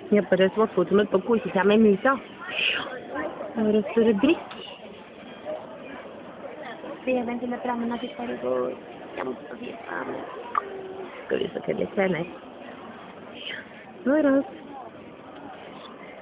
Jeg bare svarte som et på koset seg med musa. Og det står drikk. Sveven til frammen av fiskere går. Kjempefint. Skal vi så kølle litt senere. Nå er det alt.